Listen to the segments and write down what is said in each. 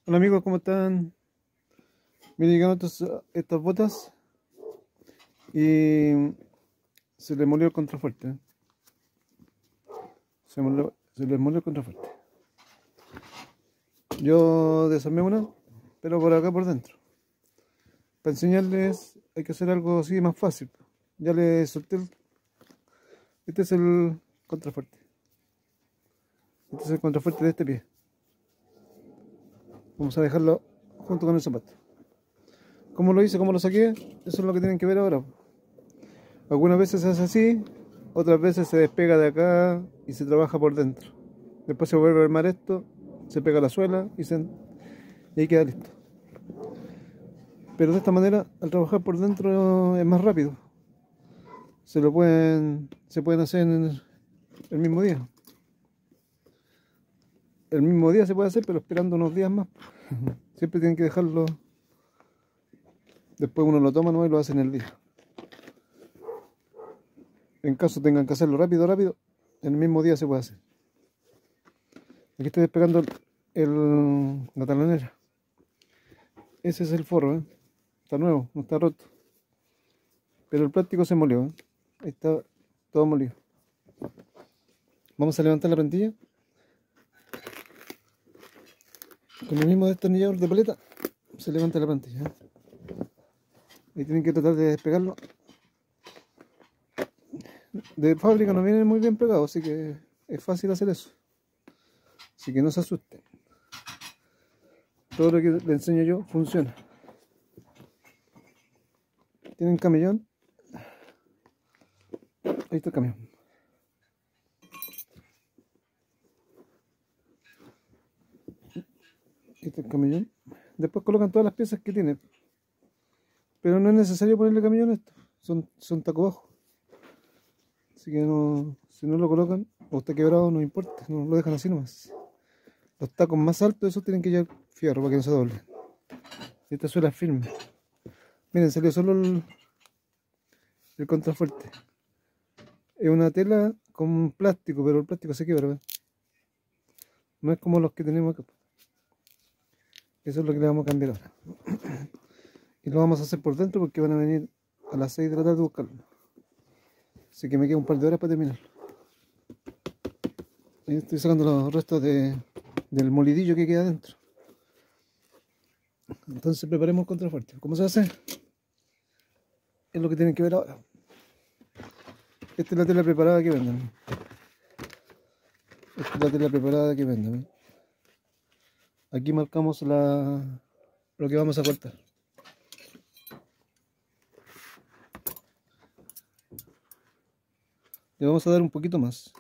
Hola amigos, ¿cómo están? Miren, llegaron estas botas y se les molió el contrafuerte. Se les molió el contrafuerte. Yo desarmé una, pero por acá por dentro. Para enseñarles hay que hacer algo así más fácil. Ya les solté este es el contrafuerte. Este es el contrafuerte de este pie. Vamos a dejarlo junto con el zapato. ¿Cómo lo hice? ¿Cómo lo saqué? Eso es lo que tienen que ver ahora. Algunas veces se hace así, otras veces se despega de acá y se trabaja por dentro. Después se vuelve a armar esto, se pega la suela y ahí queda listo. Pero de esta manera, al trabajar por dentro es más rápido. Se pueden hacer en el mismo día. El mismo día se puede hacer, pero esperando unos días más. Siempre tienen que dejarlo. Después uno lo toma, ¿no? Y lo hace en el día. En caso tengan que hacerlo rápido, en el mismo día se puede hacer. Aquí estoy despegando la talonera. Ese es el forro, ¿eh? Está nuevo, no está roto. Pero el plástico se molió, ¿eh? Ahí está todo molido. Vamos a levantar la plantilla. Con el mismo destornillador de paleta se levanta la plantilla, ¿eh? Ahí tienen que tratar de despegarlo. De fábrica no viene muy bien pegado, así que es fácil hacer eso. Así que no se asusten. Todo lo que les enseño yo funciona. ¿Tienen camellón? Ahí está el camión. Ahí está el camellón. Después colocan todas las piezas que tienen. Pero no es necesario ponerle camellón a esto. Son tacos bajos. Así que no, si no lo colocan o está quebrado, no importa. No lo dejan así nomás. Los tacos más altos, esos tienen que llevar fierro para que no se doblen. Esta suela es firme. Miren, salió solo el contrafuerte. Es una tela con plástico, pero el plástico se quiebra, ¿ven? No es como los que tenemos acá. Eso es lo que le vamos a cambiar ahora. Y lo vamos a hacer por dentro porque van a venir a las 6 de la tarde a buscarlo. Así que me queda un par de horas para terminarlo. Ahí estoy sacando los restos del molidillo que queda adentro. Entonces preparemos el contrafuerte. ¿Cómo se hace? Es lo que tienen que ver ahora. Esta es la tela preparada que venden. Esta es la tela preparada que venden. Aquí marcamos lo que vamos a cortar. Le vamos a dar un poquito más.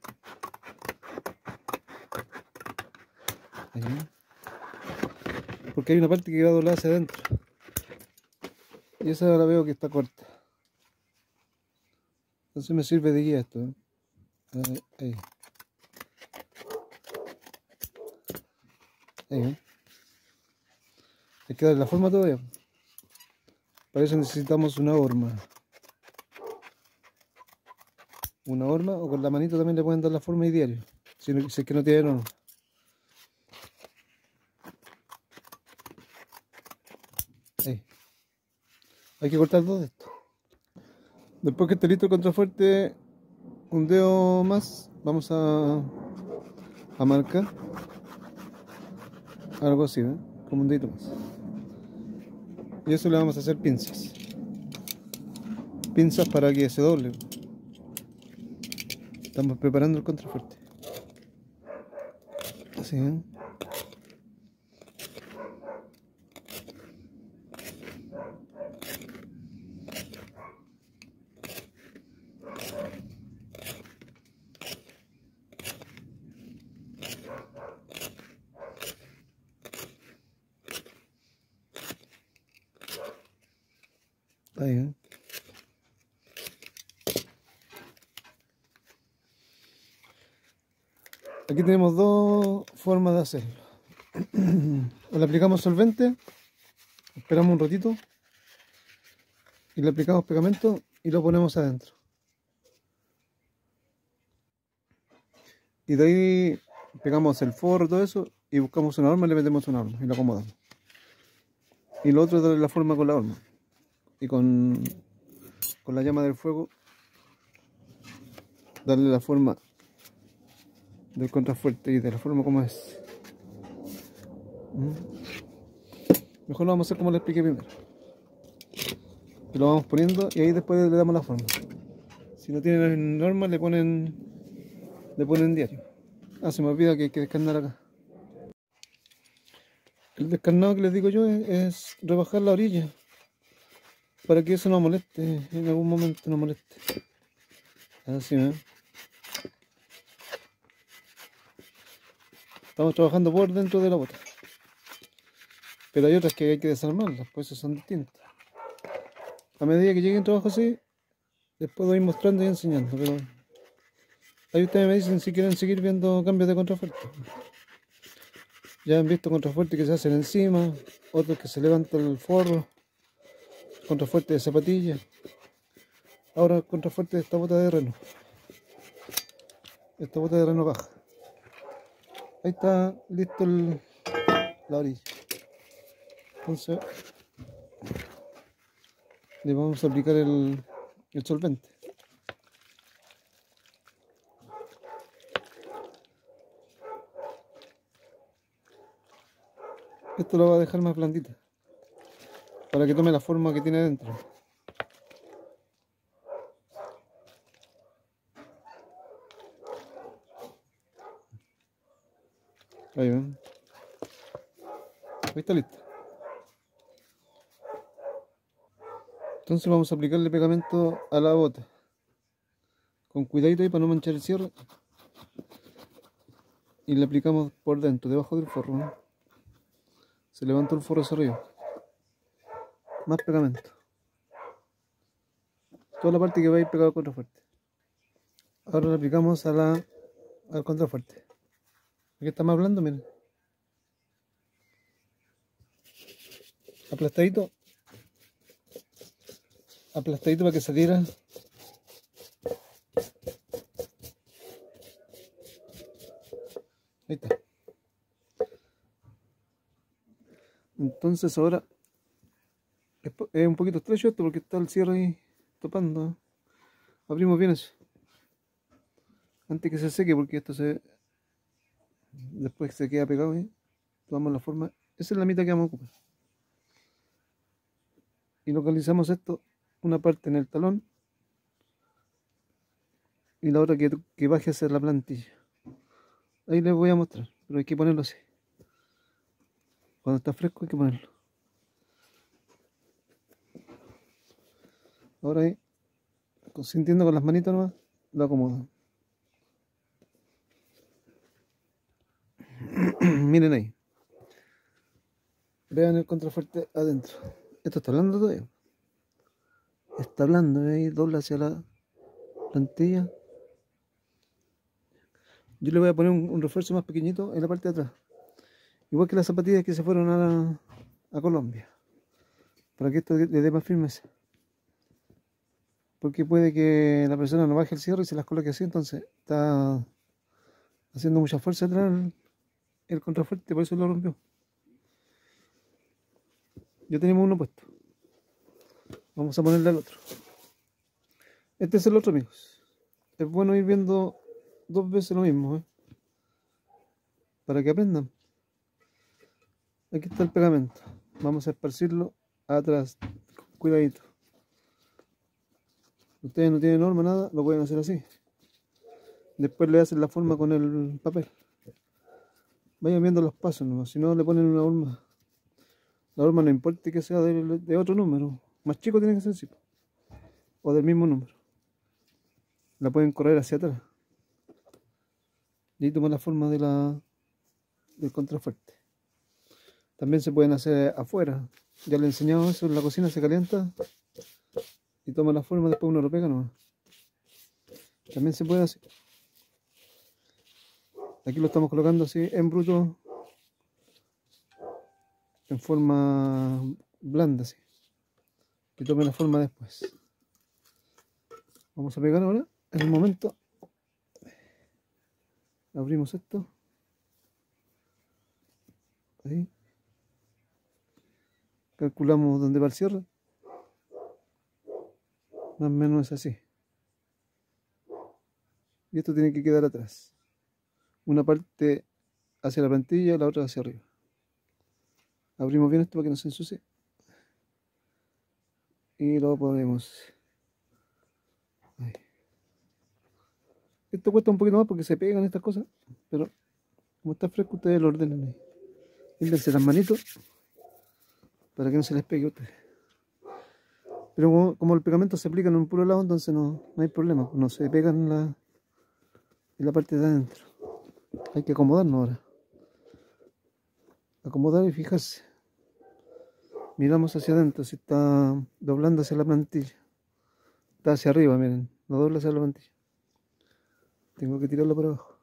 Ahí. Porque hay una parte que queda doblada hacia adentro. Y esa la veo que está corta. Entonces me sirve de guía esto, ¿eh? Ahí. Ahí, ¿eh? Hay que darle la forma todavía. Para eso necesitamos una horma. Una horma, o con la manito también le pueden dar la forma y diario. Si es que no tienen horma. Ahí. Hay que cortar dos de estos. Después que esté listo el contrafuerte, un dedo más, vamos a marcar algo así, ¿eh? Como un dedito más. Y eso le vamos a hacer pinzas. Pinzas para que se doble. Estamos preparando el contrafuerte. Así, ¿eh? Ahí, ¿eh? Aquí tenemos dos formas de hacerlo. O le aplicamos solvente, esperamos un ratito y le aplicamos pegamento y lo ponemos adentro. Y de ahí pegamos el forro, todo eso, y buscamos una horma y le metemos una horma y lo acomodamos. Y lo otro es darle la forma con la horma y con la llama del fuego darle la forma del contrafuerte y de la forma como es. Mejor lo vamos a hacer como le expliqué primero. Que lo vamos poniendo y ahí después le damos la forma. Si no tienen norma le ponen diario. Ah, se me olvida que hay que descarnar acá. El descarnado que les digo yo es rebajar la orilla para que eso no moleste, en algún momento no moleste. Así, ¿eh? Estamos trabajando por dentro de la bota. Pero hay otras que hay que desarmarlas, pues eso son distintas. A medida que llegue un trabajo así, después voy mostrando y enseñando, pero ahí ustedes me dicen si quieren seguir viendo cambios de contrafuerte. Ya han visto contrafuertes que se hacen encima, otros que se levanta el forro, contrafuerte de zapatilla. Ahora contrafuerte de esta bota de reno. Esta bota de reno baja. Ahí está listo la orilla. Entonces le vamos a aplicar el solvente. Esto lo va a dejar más blandita para que tome la forma que tiene dentro. Ahí ven. Ahí está listo. Entonces vamos a aplicarle pegamento a la bota. Con cuidadito ahí para no manchar el cierre. Y le aplicamos por dentro, debajo del forro, ¿no? Se levanta el forro hacia arriba. Más pegamento. Toda la parte que va a ir pegado al contrafuerte. Ahora le aplicamos al contrafuerte. Aquí está más blando, miren. Aplastadito. Aplastadito para que saliera. Ahí está. Entonces ahora es un poquito estrecho esto porque está el cierre ahí topando. Abrimos bien eso. Antes que se seque porque esto después se queda pegado ahí. Tomamos la forma. Esa es la mitad que vamos a ocupar. Y localizamos esto, una parte en el talón y la otra que baje hacia la plantilla. Ahí les voy a mostrar, pero hay que ponerlo así. Cuando está fresco hay que ponerlo. Ahora ahí, sintiendo con las manitas nomás, lo acomodo. Miren ahí. Vean el contrafuerte adentro. Esto está blando todavía. Está blando, ahí dobla hacia la plantilla. Yo le voy a poner un refuerzo más pequeñito en la parte de atrás. Igual que las zapatillas que se fueron a Colombia. Para que esto le dé más firmeza. Porque puede que la persona no baje el cierre y se las coloque así, entonces está haciendo mucha fuerza atrás el contrafuerte, por eso lo rompió. Ya tenemos uno puesto. Vamos a ponerle al otro. Este es el otro, amigos. Es bueno ir viendo dos veces lo mismo, para que aprendan. Aquí está el pegamento. Vamos a esparcirlo atrás. Cuidadito. Ustedes no tienen norma, nada, lo pueden hacer así. Después le hacen la forma con el papel. Vayan viendo los pasos nomás. Si no, le ponen una horma. La horma no importa que sea de otro número. Más chico tiene que ser, sí. O del mismo número. La pueden correr hacia atrás. Y ahí toma la forma del contrafuerte. También se pueden hacer afuera. Ya le he enseñado eso, en la cocina se calienta y toma la forma, después uno lo pega nomás. También se puede hacer. Aquí lo estamos colocando así en bruto, en forma blanda, así. Que tome la forma después. Vamos a pegar ahora, en el momento. Abrimos esto. Ahí. Calculamos dónde va el cierre. Más o menos es así. Y esto tiene que quedar atrás. Una parte hacia la plantilla y la otra hacia arriba. Abrimos bien esto para que no se ensucie. Y lo ponemos. Ahí. Esto cuesta un poquito más porque se pegan estas cosas. Pero como está fresco, ustedes lo ordenan ahí. Límpiense las manitos para que no se les pegue a ustedes. Pero como el pegamento se aplica en un puro lado, entonces no hay problema. No se pegan en la parte de adentro. Hay que acomodarnos ahora. Acomodar y fijarse. Miramos hacia adentro, si está doblando hacia la plantilla. Está hacia arriba, miren. No dobla hacia la plantilla. Tengo que tirarlo para abajo.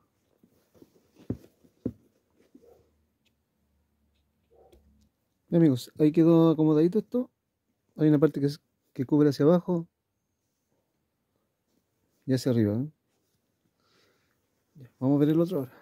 Bien, amigos, ahí quedó acomodadito esto. Hay una parte que cubre hacia abajo y hacia arriba, ¿eh? Vamos a ver el otro ahora.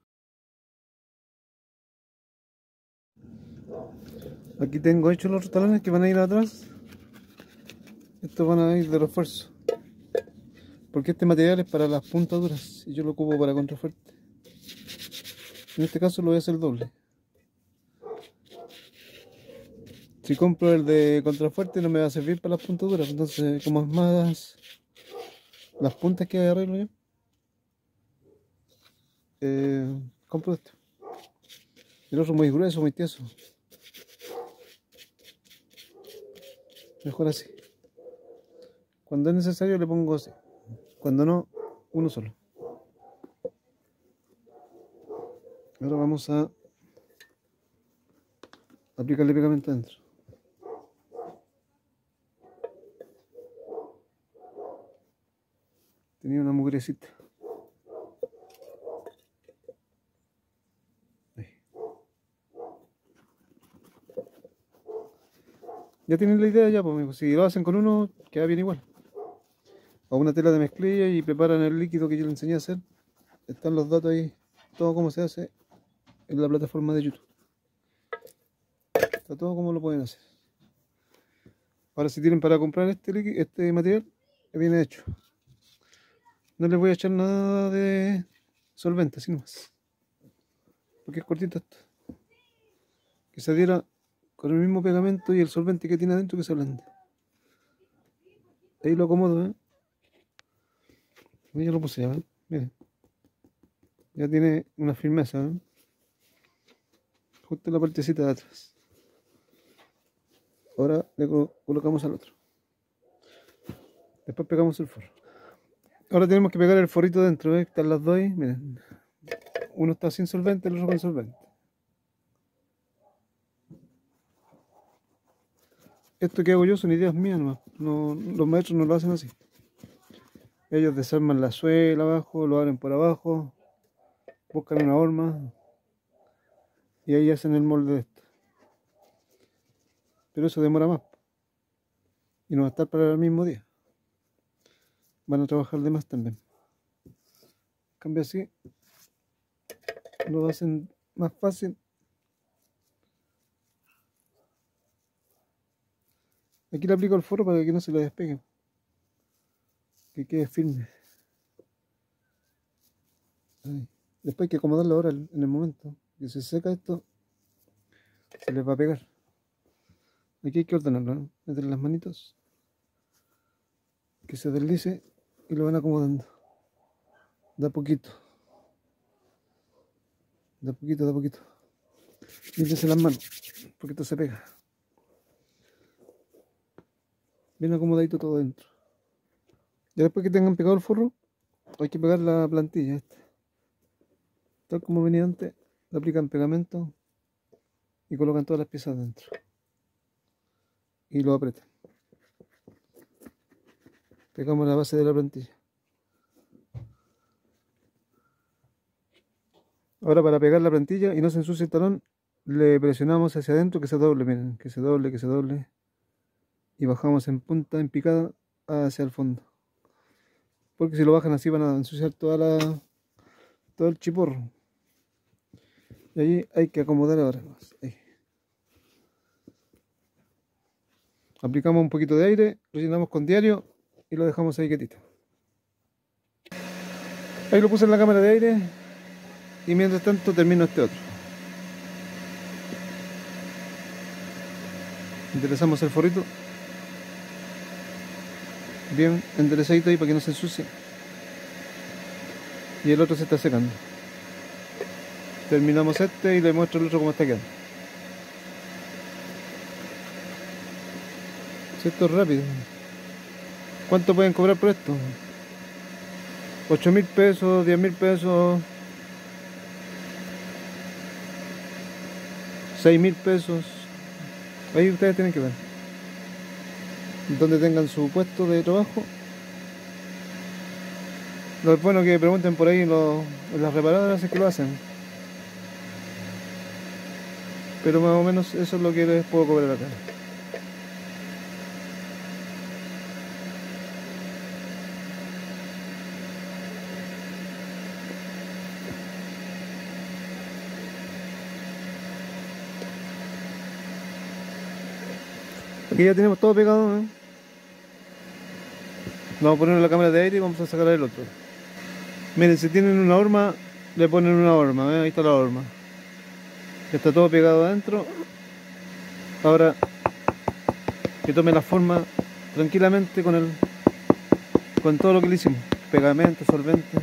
Aquí tengo hechos los otros talones que van a ir atrás. Estos van a ir de refuerzo. Porque este material es para las puntaduras y yo lo ocupo para contrafuerte. En este caso lo voy a hacer doble. Si compro el de contrafuerte no me va a servir para las puntaduras. Entonces, como es más las puntas que arreglo yo, compro este. El otro muy grueso, muy tieso. Mejor así. Cuando es necesario le pongo así. Cuando no, uno solo. Ahora vamos a aplicarle pegamento adentro. Tenía una mugrecita. Ahí. Ya tienen la idea ya, pues amigos. Si lo hacen con uno, queda bien igual. O una tela de mezclilla y preparan el líquido que yo les enseñé a hacer. Están los datos ahí, todo como se hace en la plataforma de YouTube. Está todo como lo pueden hacer. Ahora si tienen para comprar este material, viene hecho. No les voy a echar nada de solvente, así nomás. Porque es cortito esto. Que se adhiera con el mismo pegamento y el solvente que tiene adentro que se blande. Ahí lo acomodo, ¿eh? Ya lo puse, ¿eh? Miren. Ya tiene una firmeza, ¿eh? Justo en la partecita de atrás. Ahora le colocamos al otro. Después pegamos el forro. Ahora tenemos que pegar el forrito dentro, ¿eh? Están las dos ahí, miren. Uno está sin solvente, el otro con solvente. Esto que hago yo son ideas mías nomás. No, los maestros no lo hacen así. Ellos desarman la suela abajo, lo abren por abajo, buscan una horma y ahí hacen el molde de esto. Pero eso demora más. Y no va a estar para el mismo día. Van a trabajar de más también. En cambio así, lo hacen más fácil. Aquí le aplico el forro para que no se le despegue. Que quede firme. Ahí. Después hay que acomodarlo ahora en el momento. Que se seca esto, se les va a pegar. Aquí hay que ordenarlo, ¿no? Meter las manitos. Que se deslice y lo van acomodando. De a poquito. De a poquito, de a poquito. Límpiense las manos, porque esto se pega. Bien acomodadito todo dentro. Ya después que tengan pegado el forro, hay que pegar la plantilla esta. Tal como venía antes, le aplican pegamento y colocan todas las piezas dentro. Y lo apretan. Pegamos la base de la plantilla. Ahora para pegar la plantilla y no se ensucie el talón, le presionamos hacia adentro que se doble, miren, que se doble, que se doble. Y bajamos en punta, en picada, hacia el fondo. Porque si lo bajan así van a ensuciar todo el chiporro. Y ahí hay que acomodar ahora más. Ahí. Aplicamos un poquito de aire, rellenamos con diario y lo dejamos ahí quietito. Ahí lo puse en la cámara de aire y mientras tanto termino este otro. Enderezamos el forrito bien enderezadito ahí para que no se ensucie. Y el otro se está secando. Terminamos este y le muestro el otro cómo está quedando. Si esto es rápido. ¿Cuánto pueden cobrar por esto? 8.000 pesos, 10.000 pesos, 6.000 pesos. Ahí ustedes tienen que ver donde tengan su puesto de trabajo. Lo es bueno que pregunten por ahí en las reparadoras si es que lo hacen. Pero más o menos eso es lo que les puedo cobrar acá. Aquí ya tenemos todo pegado, ¿eh? Vamos a poner la cámara de aire y vamos a sacar el otro. Miren, si tienen una horma, le ponen una horma, ¿eh? Ahí está la horma. Está todo pegado adentro. Ahora que tome la forma tranquilamente con todo lo que le hicimos. Pegamento, solvente.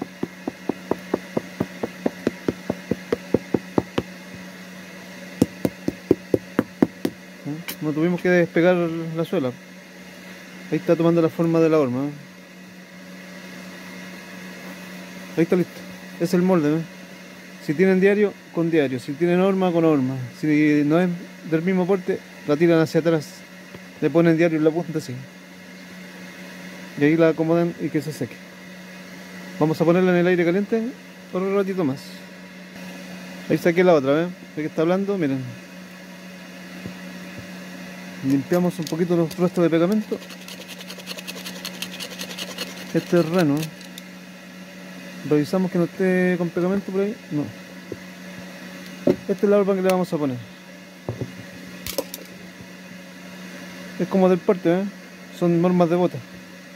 No tuvimos que despegar la suela. Ahí está tomando la forma de la horma. Ahí está listo. Es el molde. Si tienen diario, con diario. Si tienen horma, con horma. Si no es del mismo porte, la tiran hacia atrás. Le ponen diario en la punta así. Y ahí la acomodan y que se seque. Vamos a ponerla en el aire caliente por un ratito más. Ahí saqué la otra, ¿ves? ¿Ve que está hablando? Miren. Limpiamos un poquito los restos de pegamento. Este es reno. Revisamos que no esté con pegamento por ahí. No. Esta es la horma que le vamos a poner. Es como del porte, ¿eh? Son normas de bota.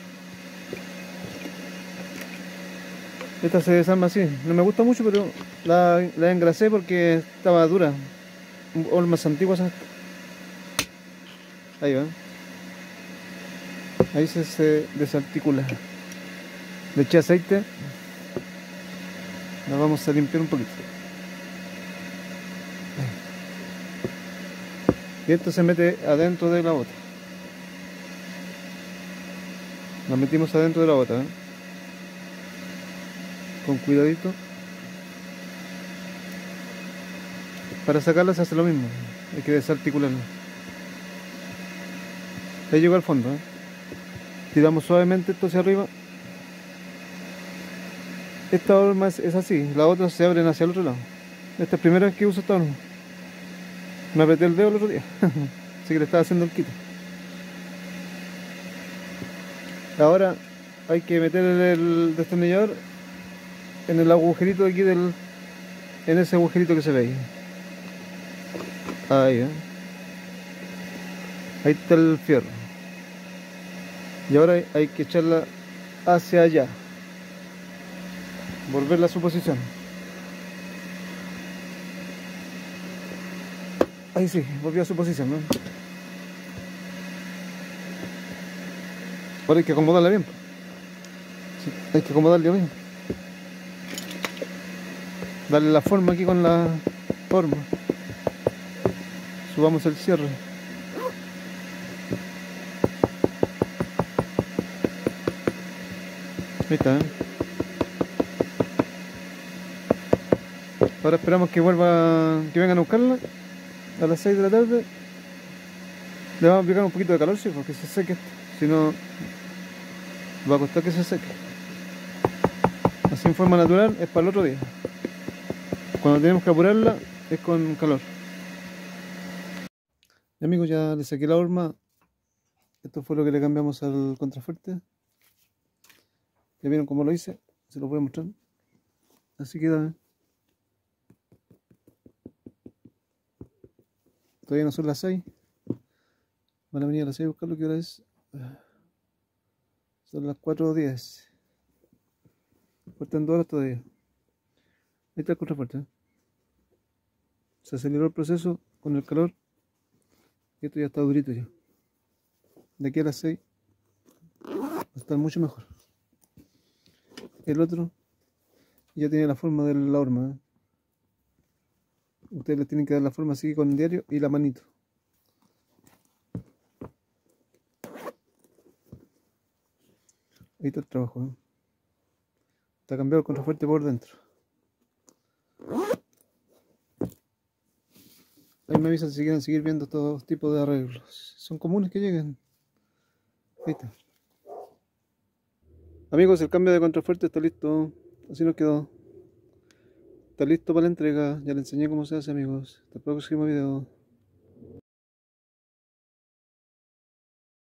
Esta se desarma así. No me gusta mucho, pero la engrasé porque estaba dura. Hormas antiguas. Ahí va. Ahí se desarticula. Le eché aceite. La vamos a limpiar un poquito. Y esto se mete adentro de la bota. La metimos adentro de la bota, ¿eh? Con cuidadito. Para sacarla se hace lo mismo. Hay que desarticularla. Ahí llegó al fondo, ¿eh? Tiramos suavemente esto hacia arriba. Esta horma es así. Las otras se abren hacia el otro lado. Esta es la primera vez que uso esta horma. Me apreté el dedo el otro día. Así que le estaba haciendo el quito. Ahora hay que meter el destornillador en el agujerito de aquí en ese agujerito que se ve ahí. Ahí, ¿eh? Ahí está el fierro. Y ahora hay que echarla hacia allá. Volverla a su posición. Ahí sí, volvió a su posición, ¿no? Ahora hay que acomodarla bien. Sí, hay que acomodarla bien. Darle la forma aquí con la forma. Subamos el cierre. Ahí está, ¿eh? Ahora esperamos que que vengan a buscarla a las 6 de la tarde. Le vamos a aplicar un poquito de calor, sí, porque se seque esto. Si no, va a costar que se seque. Así en forma natural es para el otro día. Cuando tenemos que apurarla es con calor. Y amigos, ya le saqué la horma. Esto fue lo que le cambiamos al contrafuerte. Ya vieron cómo lo hice. Se lo voy a mostrar. Así queda, ¿eh? Todavía no son las 6. Van a venir a las 6 a buscarlo. ¿Qué hora es? Son las 4:10. Faltan 2 horas todavía. Ahí está el contrafuerte, ¿eh? Se aceleró el proceso con el calor. Y esto ya está durito ya. De aquí a las 6 va a estar mucho mejor. El otro ya tiene la forma de la horma, ¿eh? Ustedes le tienen que dar la forma así con el diario y la manito. Ahí está el trabajo, ¿eh? Está cambiado el contrafuerte por dentro. Ahí me avisan si quieren seguir viendo estos tipos de arreglos. Son comunes que lleguen. Ahí está. Amigos, el cambio de contrafuerte está listo. Así nos quedó. Está listo para la entrega. Ya les enseñé cómo se hace, amigos. Hasta el próximo video.